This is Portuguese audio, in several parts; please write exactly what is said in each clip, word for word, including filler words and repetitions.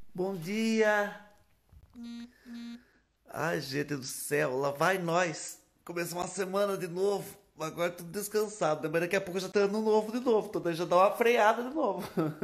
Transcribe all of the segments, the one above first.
Bom dia! Ai, gente do céu, lá vai nós! Começou uma semana de novo, agora tudo descansado, né? Mas daqui a pouco já tá ano novo de novo, então daí já dá uma freada de novo.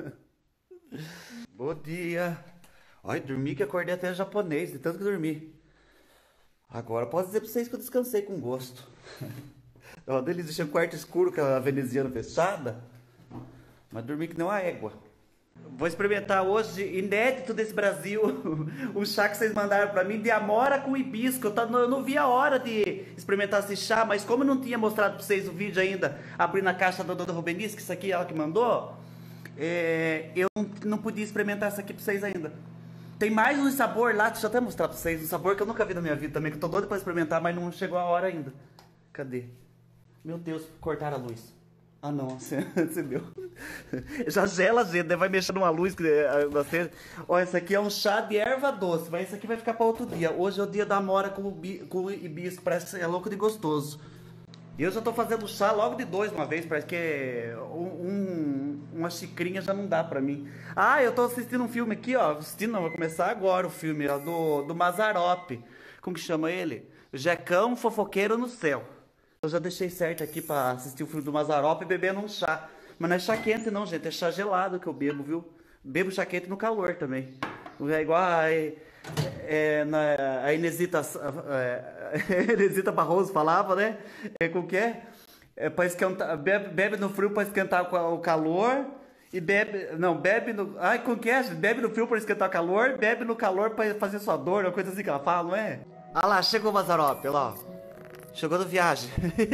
Bom dia! Ai, dormi que acordei até japonês, de tanto que dormi. Agora posso dizer pra vocês que eu descansei com gosto. É uma delícia, deixei um quarto escuro com a veneziana fechada, mas dormi que nem uma égua. Vou experimentar hoje, inédito desse Brasil, o chá que vocês mandaram pra mim de amora com hibisco. Eu, tá- eu não vi a hora de experimentar esse chá, mas como eu não tinha mostrado pra vocês o vídeo ainda, abrindo a caixa da Dona Rubenice, que isso aqui é ela que mandou, é, eu não, não podia experimentar isso aqui pra vocês ainda. Tem mais um sabor lá, deixa eu até mostrar pra vocês, um sabor que eu nunca vi na minha vida também, que eu tô doido pra experimentar, mas não chegou a hora ainda. Cadê? Meu Deus, cortaram a luz. Ah não, você, você viu. Já gela, gente, né? Vai mexer numa luz que eh, você. Ó, esse aqui é um chá de erva doce, mas esse aqui vai ficar para outro dia. Hoje é o dia da amora com, o bi- com hibisco, parece que é louco de gostoso. E eu já tô fazendo chá logo de dois uma vez, parece que um, um- uma xicrinha já não dá pra mim. Ah, eu tô assistindo um filme aqui, ó. Assistindo, não, vai começar agora o filme, ó, do, do Mazzaropi. Como que chama ele? Jecão Fofoqueiro no Céu. Eu já deixei certo aqui pra assistir o filme do Mazzaropi bebendo um chá. Mas não é chá quente não, gente. É chá gelado que eu bebo, viu? Bebo chá quente no calor também. É igual a, é, é, na, a Inesita, é, Inesita Barroso falava, né? É, como que é? É pra esquentar, bebe, bebe no frio pra esquentar o calor. E bebe. Não, bebe no. Ai, como que é? Bebe no frio pra esquentar o calor. Bebe no calor pra fazer sua dor. Uma coisa assim que ela fala, não é? Ah lá, chegou o Mazzaropi, olha lá. Chegou no viagem.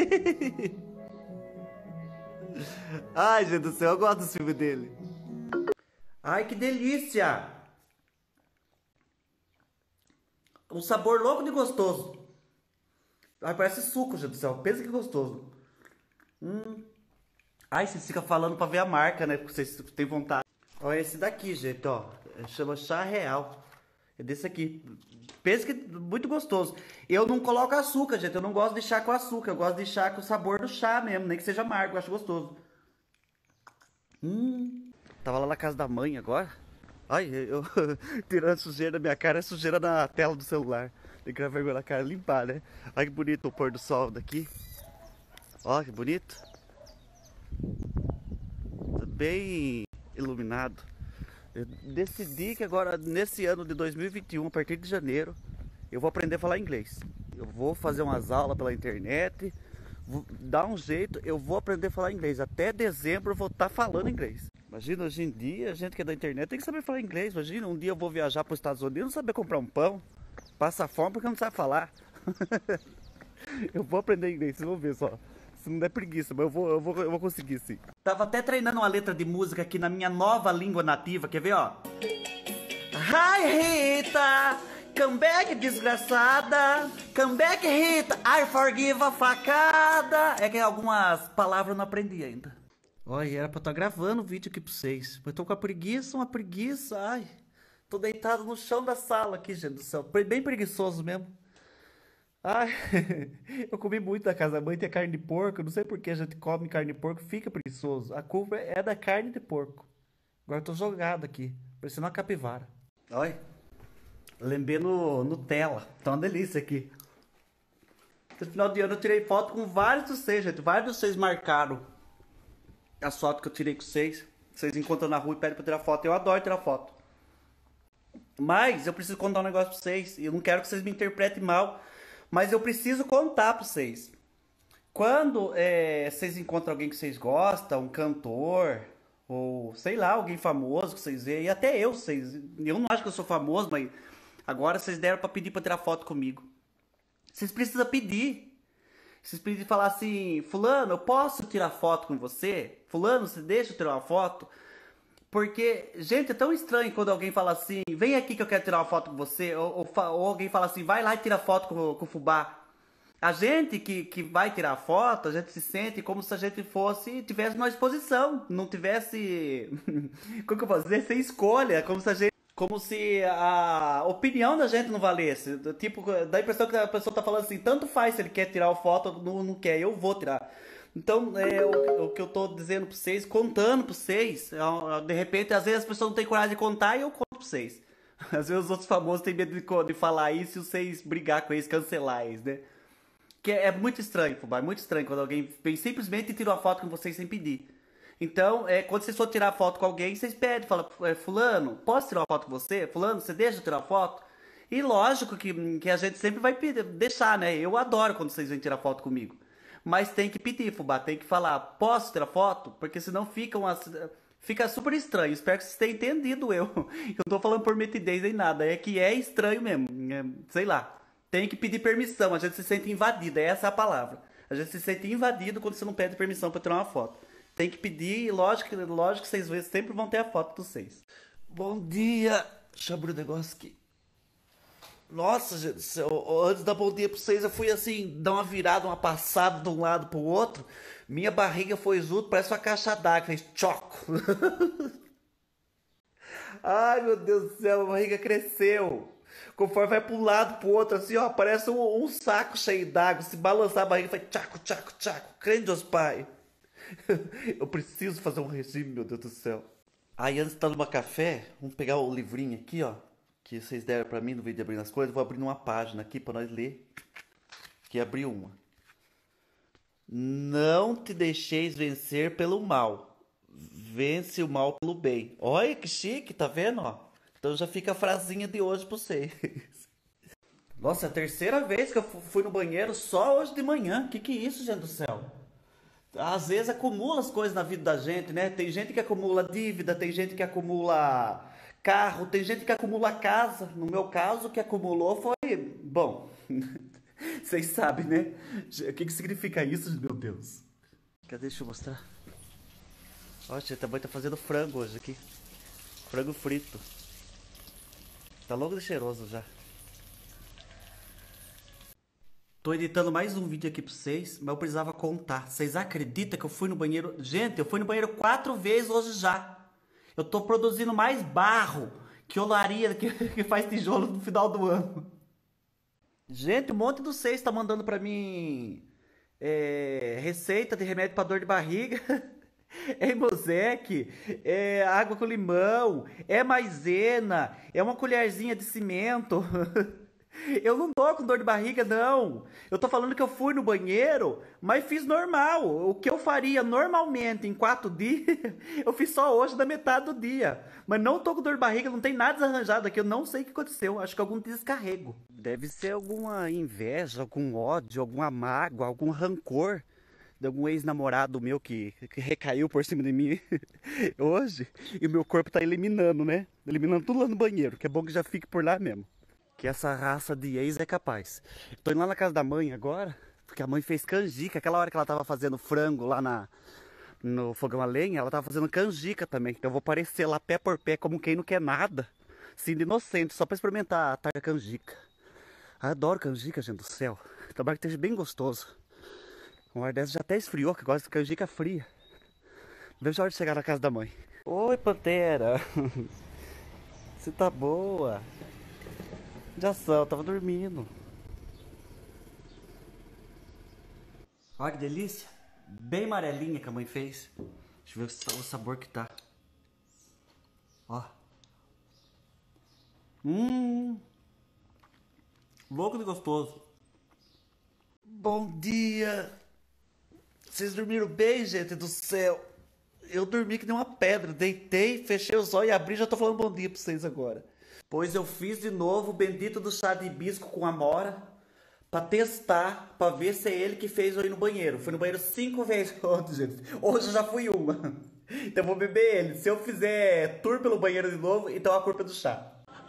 Ai, gente do céu, eu gosto do filme dele. Ai, que delícia! Um sabor louco de gostoso. Ai, parece suco, gente do céu. Pensa que gostoso. Ai, vocês ficam falando pra ver a marca, né? Porque vocês têm vontade. Olha esse daqui, gente, ó. Chama chá real. É desse aqui. Pensa que muito gostoso. Eu não coloco açúcar, gente. Eu não gosto de chá com açúcar. Eu gosto de chá com o sabor do chá mesmo. Nem que seja amargo, eu acho gostoso. Tava lá na casa da mãe agora. Ai, eu tirando sujeira da minha cara, é sujeira na tela do celular. Tem que vergonha na cara limpar, né? Olha que bonito o pôr do sol daqui. Olha que bonito. Tá bem iluminado. Eu decidi que agora, nesse ano de dois mil e vinte e um, a partir de janeiro, eu vou aprender a falar inglês. Eu vou fazer umas aulas pela internet, vou dar um jeito, eu vou aprender a falar inglês. Até dezembro eu vou estar falando inglês. Imagina, hoje em dia, a gente que é da internet tem que saber falar inglês. Imagina, um dia eu vou viajar para os Estados Unidos e não saber comprar um pão. Passa fome porque não sabe falar. Eu vou aprender inglês, vocês vão ver só. Se não der preguiça, mas eu vou, eu vou, eu vou conseguir sim. Tava até treinando uma letra de música aqui na minha nova língua nativa, quer ver, ó? Hi, Rita! Come back, desgraçada! Come back, Rita! I forgive a facada! É que algumas palavras eu não aprendi ainda. Olha, era pra eu estar gravando o vídeo aqui pra vocês. Mas tô com a preguiça, uma preguiça, ai. Tô deitado no chão da sala aqui, gente do céu. Bem preguiçoso mesmo. Ai, eu comi muito da casa da mãe, tem carne de porco. Eu não sei por que a gente come carne de porco, fica preguiçoso. A culpa é da carne de porco. Agora eu tô jogado aqui, parecendo uma capivara. Olha, lambendo Nutella. Tá uma delícia aqui. No final de ano eu tirei foto com vários de vocês, gente. Vários de vocês marcaram as fotos que eu tirei com vocês. Vocês encontram na rua e pedem pra tirar foto. Eu adoro tirar foto. Mas eu preciso contar um negócio pra vocês. E eu não quero que vocês me interpretem mal. Mas eu preciso contar pra vocês. Quando é, vocês encontram alguém que vocês gostam, um cantor, ou sei lá, alguém famoso que vocês veem, e até eu, vocês, eu não acho que eu sou famoso, mas agora vocês deram pra pedir pra tirar foto comigo. Vocês precisam pedir. Vocês precisam falar assim, fulano, eu posso tirar foto com você? Fulano, você deixa eu tirar uma foto? Porque, gente, é tão estranho quando alguém fala assim, vem aqui que eu quero tirar uma foto com você, ou, ou, fa- ou alguém fala assim, vai lá e tira foto com, com o fubá. A gente que, que vai tirar foto, a gente se sente como se a gente fosse, tivesse uma exposição, não tivesse, como que eu posso dizer, sem escolha, como se a gente, como se a opinião da gente não valesse. Tipo, dá a impressão que a pessoa tá falando assim, tanto faz se ele quer tirar a foto ou não, não quer, eu vou tirar. Então, é o, o que eu tô dizendo pra vocês, contando pra vocês, é, de repente, às vezes as pessoas não têm coragem de contar e eu conto pra vocês. Às vezes os outros famosos têm medo de, co- de falar isso e vocês brigar com eles, cancelar eles, né? Que é, é muito estranho, fubá, é muito estranho quando alguém vem simplesmente e tira uma foto com vocês sem pedir. Então, é, quando vocês for tirar foto com alguém, vocês pedem, fala, é, fulano, posso tirar uma foto com você? Fulano, você deixa eu tirar uma foto? E lógico que, que a gente sempre vai pedir, deixar, né? Eu adoro quando vocês vêm tirar foto comigo. Mas tem que pedir, fubá, tem que falar, posso tirar foto? Porque senão fica umas, fica super estranho. Espero que vocês tenham entendido eu. Eu não tô falando por metidez nem nada, é que é estranho mesmo. É, sei lá. Tem que pedir permissão, a gente se sente invadido, essa é a palavra. A gente se sente invadido quando você não pede permissão pra tirar uma foto. Tem que pedir, e lógico, que- lógico que vocês vezes sempre vão ter a foto dos seis. Bom dia! Deixa eu abrir o negócio aqui. Nossa, gente do céu, antes da bom dia pra vocês, eu fui assim, dar uma virada, uma passada de um lado pro outro. Minha barriga foi junto, parece uma caixa d'água, fez choco. Ai, meu Deus do céu, a barriga cresceu. Conforme vai para um lado, pro outro, assim, ó, parece um, um saco cheio d'água. Se balançar a barriga, faz tchaco, tchaco, tchaco. Crê Deus, pai. Eu preciso fazer um regime, meu Deus do céu. Aí, antes de tomar café, vamos pegar o livrinho aqui, ó, que vocês deram pra mim no vídeo de abrir as coisas. Vou abrir uma página aqui pra nós ler. Que abri uma. Não te deixeis vencer pelo mal. Vence o mal pelo bem. Olha que chique, tá vendo, ó? Então já fica a frasinha de hoje pra vocês. Nossa, é a terceira vez que eu fu- fui no banheiro só hoje de manhã. Que que é isso, gente do céu? Às vezes acumula as coisas na vida da gente, né? Tem gente que acumula dívida, tem gente que acumula carro, tem gente que acumula casa. No meu caso, o que acumulou foi... Bom, vocês sabem, né? O que que significa isso, meu Deus? Cadê? Deixa eu mostrar. Nossa, a mãe tá fazendo frango hoje aqui. Frango frito. Tá logo de cheiroso já. Tô editando mais um vídeo aqui pra vocês, mas eu precisava contar. Vocês acreditam que eu fui no banheiro? Gente, eu fui no banheiro quatro vezes hoje já. Eu tô produzindo mais barro que olaria que, que faz tijolo no final do ano. Gente, um monte de vocês tá mandando pra mim é, receita de remédio pra dor de barriga. É Imosec, é água com limão, é maisena, é uma colherzinha de cimento. Eu não tô com dor de barriga, não. Eu tô falando que eu fui no banheiro, mas fiz normal. O que eu faria normalmente em quatro dias, eu fiz só hoje da metade do dia. Mas não tô com dor de barriga, não tem nada desarranjado aqui. Eu não sei o que aconteceu. Acho que algum descarrego. Deve ser alguma inveja, algum ódio, alguma mágoa, algum rancor de algum ex-namorado meu que, que recaiu por cima de mim hoje. E o meu corpo tá eliminando, né? Eliminando tudo lá no banheiro, que é bom que já fique por lá mesmo. Que essa raça de ex é capaz. Tô indo lá na casa da mãe agora, porque a mãe fez canjica. Aquela hora que ela tava fazendo frango lá na, no fogão a lenha, ela tava fazendo canjica também. Então eu vou aparecer lá pé por pé, como quem não quer nada. Assim, de inocente, só pra experimentar a tarde canjica. Adoro canjica, gente do céu. Tomara que esteja bem gostoso. Uma hora dessa já até esfriou, que eu gosto de canjica fria. Vejo a hora de chegar na casa da mãe. Oi, Pantera. Você tá boa? Já são, eu tava dormindo. Olha que delícia. Bem amarelinha que a mãe fez. Deixa eu ver o sabor que tá. Ó. Hum. Louco de gostoso. Bom dia. Vocês dormiram bem, gente do céu? Eu dormi que nem uma pedra. Deitei, fechei os olhos e abri. Já tô falando bom dia pra vocês agora. Pois eu fiz de novo o bendito do chá de hibisco com amora pra testar, pra ver se é ele que fez eu ir no banheiro. Fui no banheiro cinco vezes ontem, gente. Hoje eu já fui uma. Então eu vou beber ele. Se eu fizer tour pelo banheiro de novo, então a culpa é do chá.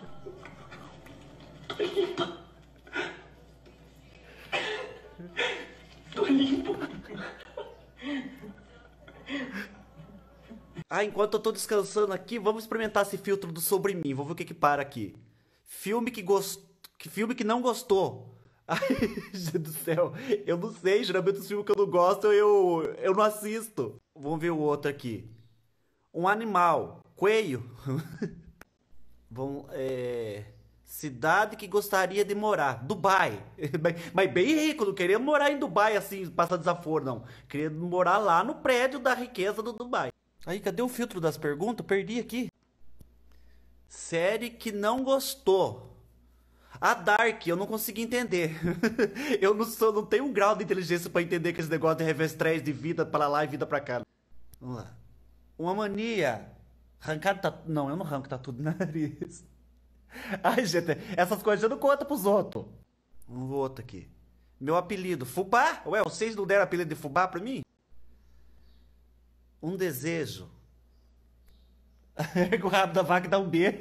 Tô limpo. Ah, enquanto eu tô descansando aqui, vamos experimentar esse filtro do Sobre Mim. Vou ver o que que para aqui. Filme que gost... que filme que não gostou. Ai, gente do céu. Eu não sei, geralmente os filmes que eu não gosto, eu, eu não assisto. Vamos ver o outro aqui. Um animal. Coelho. Bom, é... cidade que gostaria de morar. Dubai. Mas, mas bem rico, não queria morar em Dubai assim, passar desaforo, não. Queria morar lá no prédio da riqueza do Dubai. Aí, cadê o filtro das perguntas? Perdi aqui. Série que não gostou. A Dark, eu não consegui entender. Eu não, sou, não tenho um grau de inteligência pra entender que esse negócio de revestrez de vida pra lá e vida pra cá. Vamos lá. Uma mania. Arrancar tá... Não, eu não arranco tatu do nariz. Ai, gente, essas coisas eu não conto pros outros. Um outro aqui. Meu apelido, Fubá? Ué, vocês não deram apelido de Fubá pra mim? Um desejo. O rabo da vaca dá um beijo.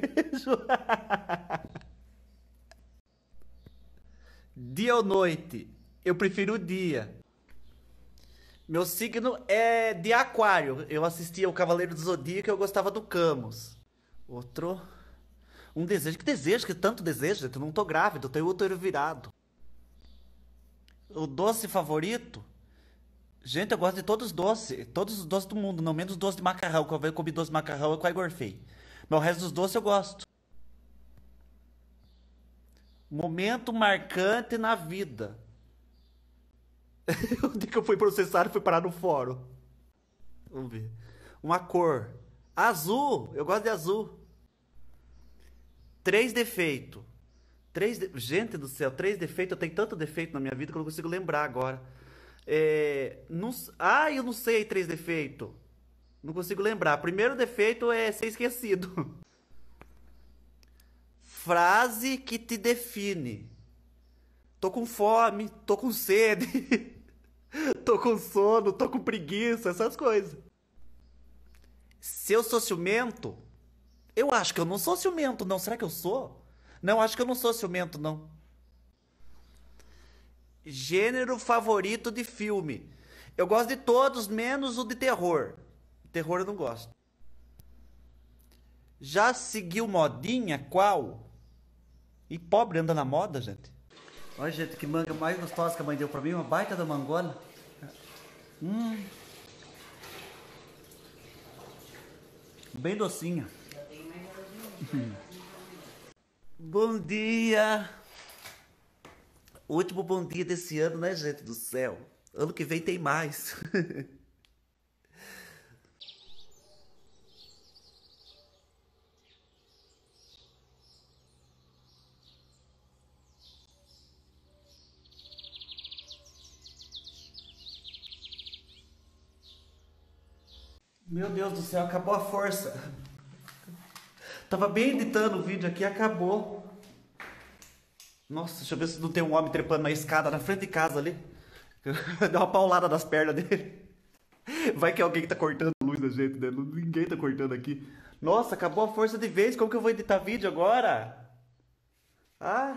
Dia ou noite? Eu prefiro o dia. Meu signo é de aquário. Eu assistia o Cavaleiro do Zodíaco e eu gostava do Camus. Outro... Um desejo. Que desejo? Que tanto desejo, gente? Eu não tô grávida, eu tenho útero virado. O doce favorito? Gente, eu gosto de todos os doces. Todos os doces do mundo, não menos doce de macarrão. Quando eu comi doce de macarrão, eu quase gorfei. Mas o resto dos doces eu gosto. Momento marcante na vida. O dia que eu fui processado, fui parar no fórum. Vamos ver. Uma cor. Azul. Eu gosto de azul. Três defeitos. Três de... Gente do céu, três defeitos. Eu tenho tanto defeito na minha vida que eu não consigo lembrar agora. É... Não... Ah, eu não sei três defeitos. Não consigo lembrar. Primeiro defeito é ser esquecido. Frase que te define. Tô com fome, tô com sede, tô com sono, tô com preguiça, essas coisas. Se eu sou ciumento, eu acho que eu não sou ciumento, não. Será que eu sou? Não, acho que eu não sou ciumento, não. Gênero favorito de filme. Eu gosto de todos, menos o de terror. Terror eu não gosto. Já seguiu modinha? Qual? E pobre anda na moda, gente. Olha, gente, que manga mais gostosa que a mãe deu pra mim. Uma baita da mangona. Hum. Bem docinha. Bom dia. Último bom dia desse ano, né, gente do céu? Ano que vem tem mais. Meu Deus do céu, acabou a força. Tava bem editando o vídeo aqui, acabou. Nossa, deixa eu ver se não tem um homem trepando na escada na frente de casa ali. Deu uma paulada nas pernas dele. Vai que alguém tá cortando a luz da gente, né? Ninguém tá cortando aqui. Nossa, acabou a força de vez. Como que eu vou editar vídeo agora? Ah.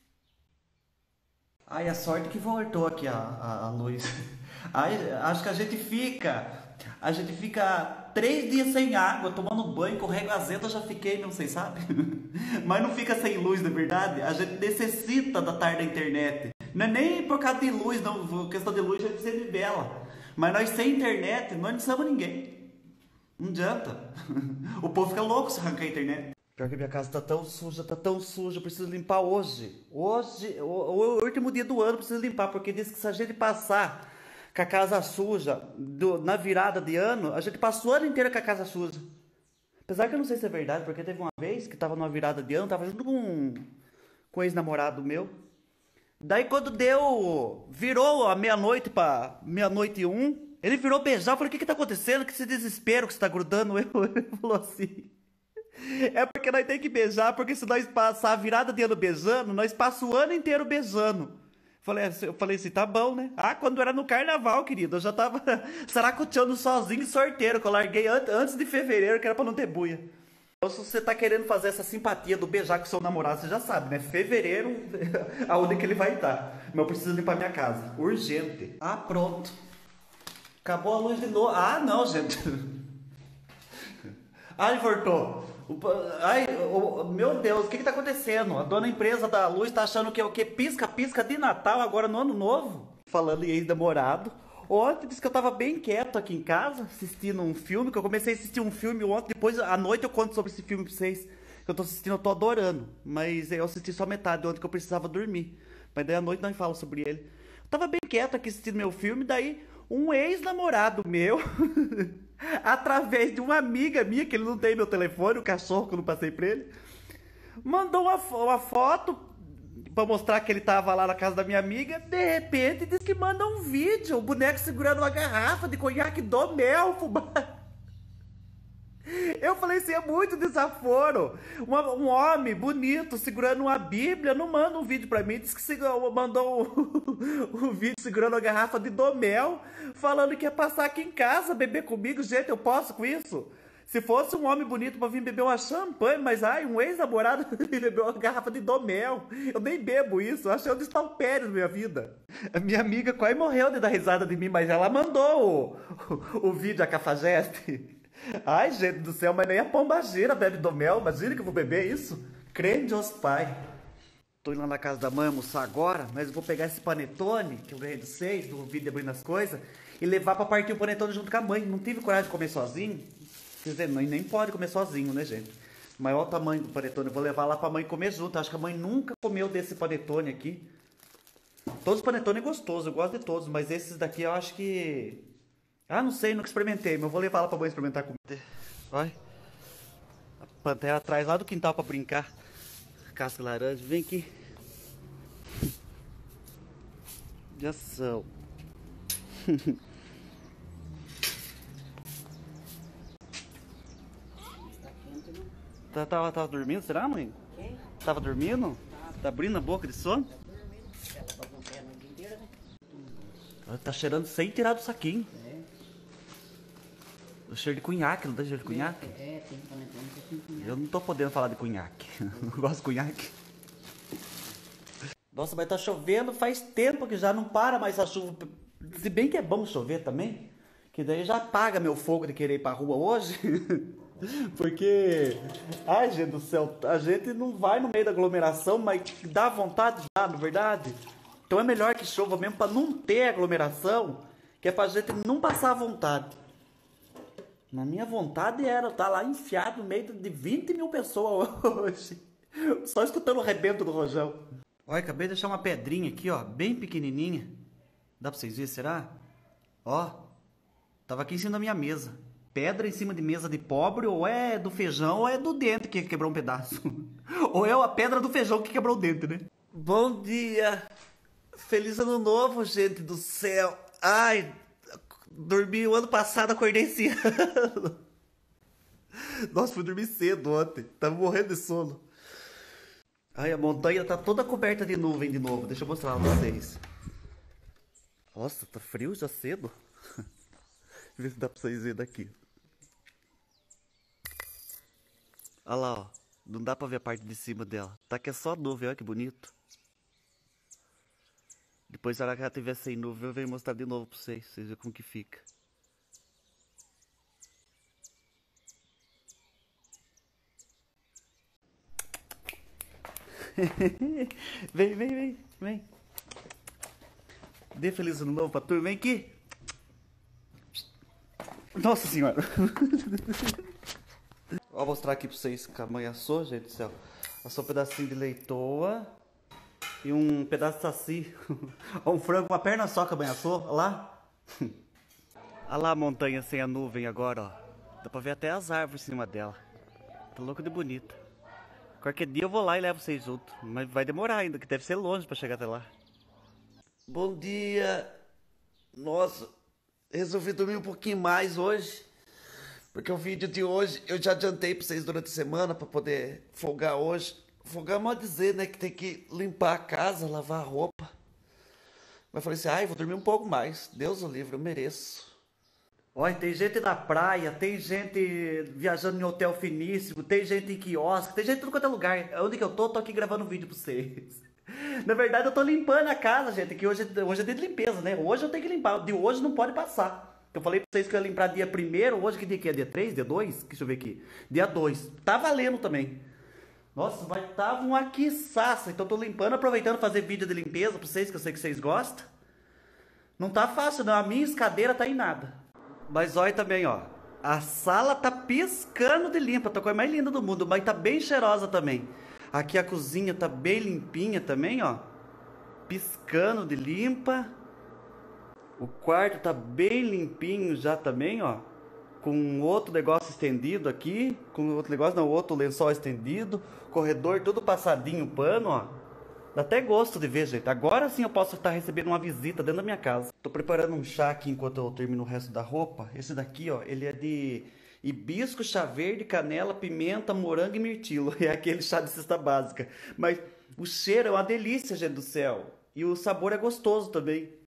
Ai, a sorte que voltou aqui a, a, a luz. Ai, acho que a gente fica... A gente fica três dias sem água, tomando banho, com régua azeda, eu já fiquei, não sei, sabe? Mas não fica sem luz, na verdade. A gente necessita da tarde da internet. Não é nem por causa de luz, não. Questão de luz a gente sempre vela. Mas nós sem internet, nós não somos ninguém. Não adianta. O povo fica louco se arrancar a internet. Pior que minha casa tá tão suja, tá tão suja, eu preciso limpar hoje. Hoje, o, o último dia do ano, eu preciso limpar, porque diz que se a gente passar com a casa suja do, na virada de ano, a gente passou o ano inteiro com a casa suja. Apesar que eu não sei se é verdade, porque teve uma vez que tava numa virada de ano, tava junto com, com um ex-namorado meu. Daí quando deu, virou a meia-noite pra meia-noite e um, ele virou beijar, eu falei, o que que tá acontecendo? Que esse desespero que você tá grudando? Eu, ele falou assim, é porque nós tem que beijar, porque se nós passar a virada de ano beijando, nós passamos o ano inteiro beijando. Falei, eu falei assim, tá bom, né? Ah, quando era no carnaval, querido, eu já tava saracoteando sozinho e sorteiro, que eu larguei an antes de fevereiro, que era pra não ter buia. Então, se você tá querendo fazer essa simpatia do beijar com seu namorado, você já sabe, né? Fevereiro, aonde que ele vai estar. Mas eu preciso limpar minha casa. Urgente. Ah, pronto. Acabou a luz de novo. Ah, não, gente. Ai, voltou. Ai, oh, meu Deus, o que que tá acontecendo? A dona empresa da luz tá achando que é o quê? Pisca-pisca de Natal agora no ano novo? Falando em ex-namorado. Ontem disse que eu tava bem quieto aqui em casa, assistindo um filme, que eu comecei a assistir um filme ontem, depois à noite eu conto sobre esse filme pra vocês. Que eu tô assistindo, eu tô adorando. Mas eu assisti só metade ontem que eu precisava dormir. Mas daí à noite nós falamos sobre ele. Eu tava bem quieto aqui assistindo meu filme, daí um ex-namorado meu... através de uma amiga minha, que ele não tem meu telefone, o cachorro que eu não passei pra ele, Mandou uma, uma foto pra mostrar que ele tava lá na casa da minha amiga. De repente, diz que manda um vídeo. O boneco segurando uma garrafa de conhaque do mel, fubá. Eu falei assim, é muito desaforo. Um, um homem bonito segurando uma bíblia não manda um vídeo pra mim. Diz que segurou, mandou um, um vídeo segurando uma garrafa de domel, falando que ia passar aqui em casa, beber comigo. Gente, eu posso com isso? Se fosse um homem bonito pra vir beber uma champanhe, mas ai, um ex-namorado bebeu uma garrafa de domel. Eu nem bebo isso, eu achei onde está o Pérez na minha vida. A minha amiga quase morreu de dar risada de mim, mas ela mandou o, o, o vídeo, a cafajeste. Ai, gente do céu, mas nem a pombagira bebe domel. Imagina que eu vou beber isso. Crente aos pai. Tô indo lá na casa da mãe almoçar agora, mas eu vou pegar esse panetone que eu ganhei do seis, do vídeo abrindo as coisas, e levar pra partir o panetone junto com a mãe. Não tive coragem de comer sozinho. Quer dizer, mãe nem pode comer sozinho, né, gente? Maior o tamanho do panetone, eu vou levar lá pra mãe comer junto. Acho que a mãe nunca comeu desse panetone aqui. Todos os panetone é gostoso, eu gosto de todos, mas esses daqui eu acho que... Ah, não sei, nunca experimentei, mas eu vou levar lá pra mãe experimentar comer. Olha, a Pantera atrás lá do quintal pra brincar. Casca laranja, vem aqui. De ação. Tá, tava, tava dormindo, será, mãe? Quem? Tava dormindo? Tá. Tá abrindo a boca de sono? Tá dormindo. Ela tá com pé a noite inteira, né? Tá cheirando sem tirar do saquinho. É. O cheiro de cunhaque, não tem cheiro de cunhaque? É, tem panetone que tem cunhaque. Eu não tô podendo falar de cunhaque. Não gosto de cunhaque. Nossa, mas tá chovendo faz tempo que já não para mais a chuva. Se bem que é bom chover também, que daí já apaga meu fogo de querer ir pra rua hoje. Porque, ai, gente do céu, a gente não vai no meio da aglomeração, mas dá vontade já, na verdade. Então é melhor que chova mesmo pra não ter aglomeração, que é pra gente não passar a vontade. Na minha vontade era estar lá enfiado no meio de vinte mil pessoas hoje, só escutando o rebento do rojão. Olha, acabei de deixar uma pedrinha aqui, ó, bem pequenininha. Dá pra vocês verem, será? Ó, tava aqui em cima da minha mesa. Pedra em cima de mesa de pobre, ou é do feijão, ou é do dente que quebrou um pedaço. Ou é a pedra do feijão que quebrou o dente, né? Bom dia! Feliz ano novo, gente do céu! Ai, dormi o ano passado, acordei esse ano. Nossa, fui dormir cedo ontem, tava morrendo de sono. Ai, a montanha tá toda coberta de nuvem de novo, deixa eu mostrar pra vocês. Nossa, tá frio já cedo. Ver se dá pra vocês verem daqui. Olha lá, ó. Não dá pra ver a parte de cima dela. Tá que é só nuvem, olha que bonito. Depois, se ela já tiver sem nuvem, eu venho mostrar de novo pra vocês. Vocês verem como que fica. Vem, vem, vem, vem. Dê feliz ano novo pra turma, vem aqui. Nossa senhora. Vou mostrar aqui pra vocês que a mãe assou, gente do céu. Assou um pedacinho de leitoa e um pedaço de saci. Um frango, uma perna só que a mãe assou, olha lá. Olha lá a montanha sem a nuvem agora, ó. Dá pra ver até as árvores em cima dela. Tá louco de bonita. Qualquer dia eu vou lá e levo vocês junto. Mas vai demorar ainda, que deve ser longe pra chegar até lá. Bom dia. Nossa, resolvi dormir um pouquinho mais hoje. Porque o vídeo de hoje eu já adiantei pra vocês durante a semana pra poder folgar hoje. Folgar é mal dizer, né? Que tem que limpar a casa, lavar a roupa. Mas eu falei assim, ai, vou dormir um pouco mais. Deus o livre, eu mereço. Olha, tem gente na praia, tem gente viajando em hotel finíssimo, tem gente em quiosque, tem gente em tudo quanto é lugar. Onde que eu tô, tô aqui gravando um vídeo pra vocês. Na verdade, eu tô limpando a casa, gente, que hoje, hoje é dia de limpeza, né? Hoje eu tenho que limpar, de hoje não pode passar. Eu falei pra vocês que eu ia limpar dia primeiro, hoje que dia que é? Dia três? Dia dois? Deixa eu ver aqui. Dia dois. Tá valendo também. Nossa, vai tá um aquiçaça. Então eu tô limpando, aproveitando fazer vídeo de limpeza pra vocês, que eu sei que vocês gostam. Não tá fácil não, a minha escadeira tá em nada. Mas olha também, ó. A sala tá piscando de limpa, tá a coisa mais linda do mundo, mas tá bem cheirosa também. Aqui a cozinha tá bem limpinha também, ó. Piscando de limpa. O quarto tá bem limpinho já também, ó. com outro negócio estendido aqui, com outro negócio, não, outro lençol estendido, corredor todo passadinho, pano, ó. Dá até gosto de ver, gente. Agora sim eu posso estar recebendo uma visita dentro da minha casa. Tô preparando um chá aqui enquanto eu termino o resto da roupa. Esse daqui, ó, ele é de hibisco, chá verde, canela, pimenta, morango e mirtilo. É aquele chá de cesta básica. Mas o cheiro é uma delícia, gente do céu. E o sabor é gostoso também.